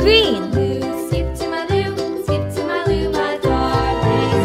Green. Skip to my loo, skip to my loo, my darling.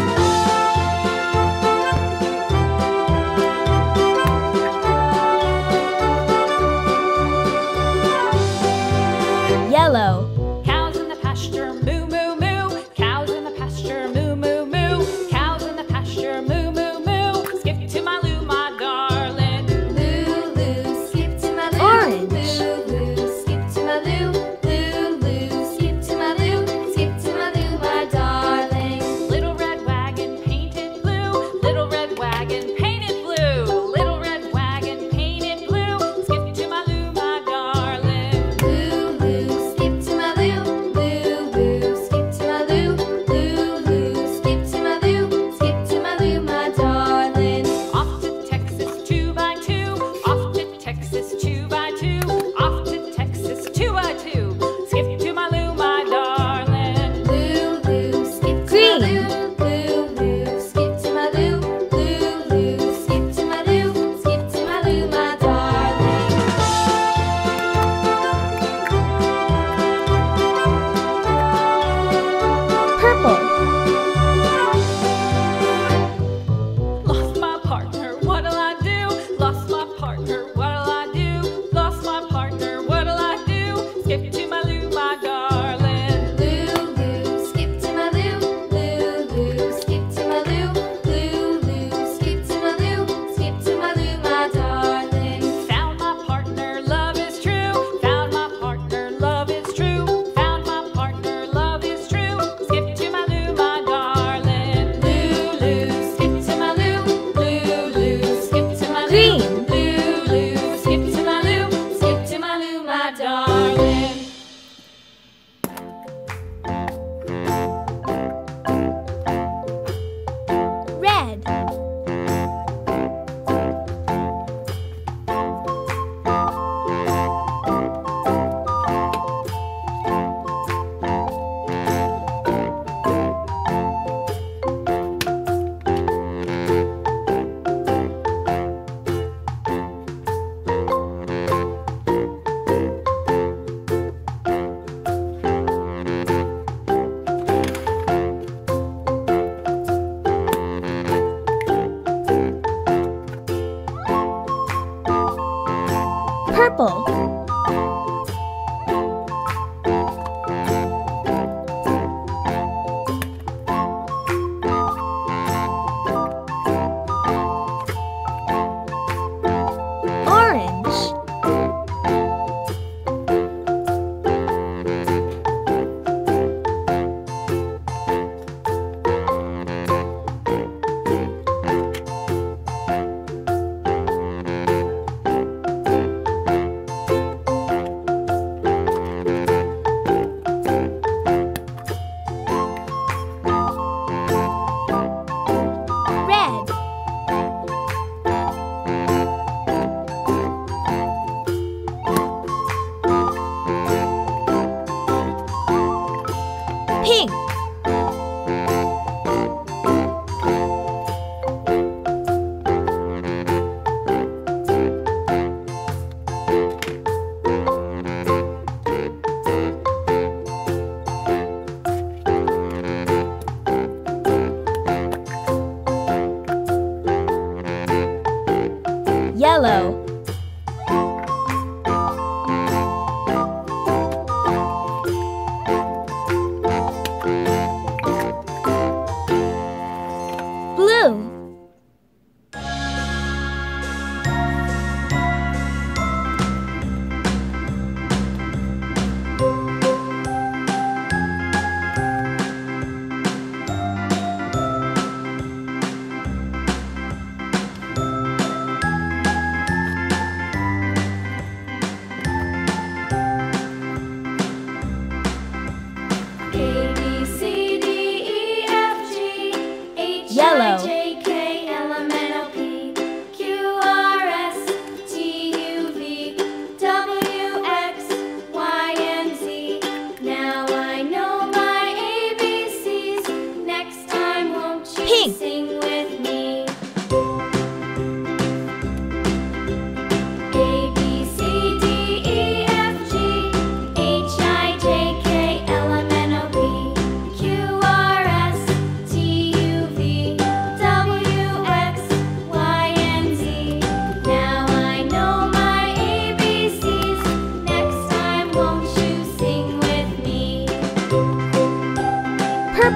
Yellow. Cows in the pasture, moo moo moo. Cows in the pasture, moo moo moo. Cows in the pasture, moo moo moo. Skip to my loo, my darling. Loo loo, skip to my loo. Orange. Loo loo, skip to my loo. Loo loo, skip to my loo. Skip to my loo, my darling. Little red wagon painted blue. Little red wagon painted blue. Little red wagon painted blue. Skip to my loo, my darling. Loo loo, skip to my loo. Loo loo, skip to my loo. Loo loo, skip to my loo. Skip to my loo, my darling. Off to Texas 2x2. Off to Texas 2x2. Off to Texas 2x2. Skip to my loo, my darling. Loo loo, skip to Green. my loo. Loo loo, skip to my loo. Loo loo, skip to my loo. Skip to my loo, my darling. Purple. Lost my partner, what'll I do? Lost my partner, what'll I do? Lost my partner, what'll I do? Skip to my loo, my darling. Loo loo, skip to my loo. Loo loo, skip to my loo. Loo loo, skip to my loo. Skip to my loo, my darling. Found my partner, love is true. Found my partner, love is true. Found my partner, love is true. Skip to my loo, my darling. Loo loo, skip to my loo. Loo loo, skip to my loo. Green. Loo loo, skip to my loo. Skip to my loo, my darling. Red.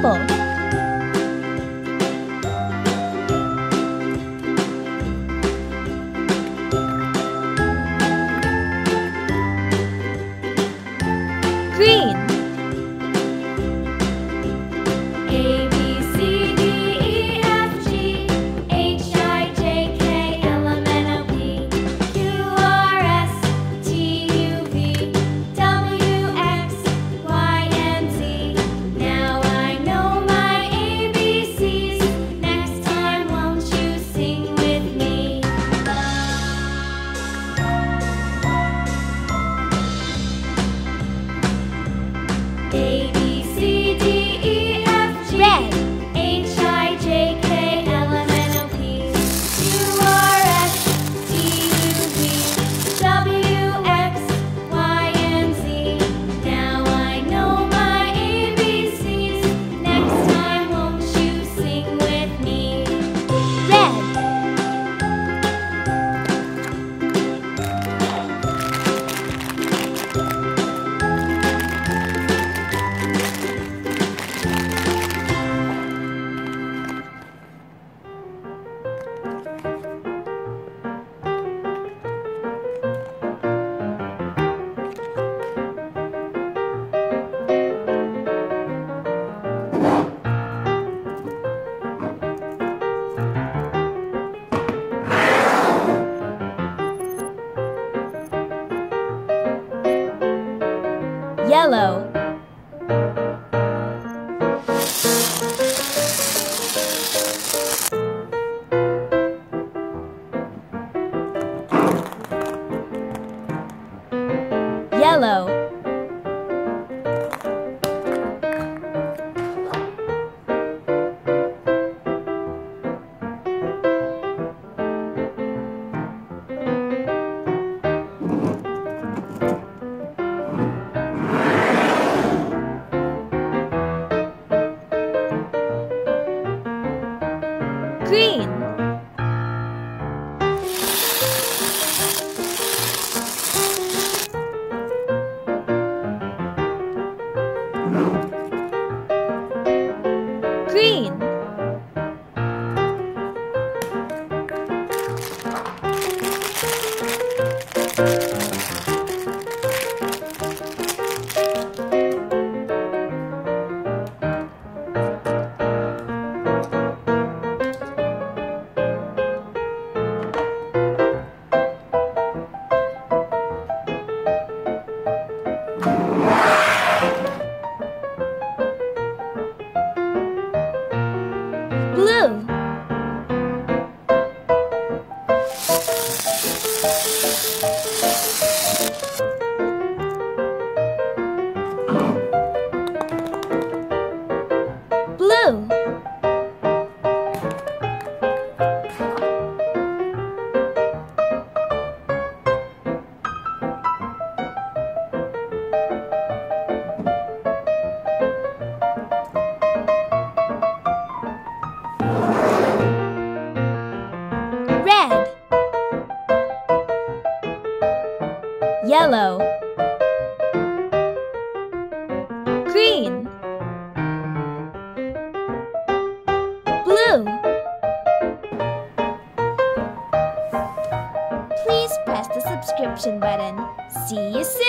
Purple. Green. A, B, C, D, E, F, G, H, I, J, K, L, M, N, O, P, Q, R, S, T, U, V, W, X, Y, and Z. Now I know my ABCs. Next time, won't you sing with me? A, B, C, D, E, F, G, Red. H, I, J, K, L, M, N, O, P, Q, R, S, T, U, V, W, X, Y, and Z. Now I know my ABCs. Next time, won't you sing with me? Red. Yellow. Yellow. Green. Green. Blue. Blue. Red. Yellow. Green. Blue. Please press the subscription button. See you soon.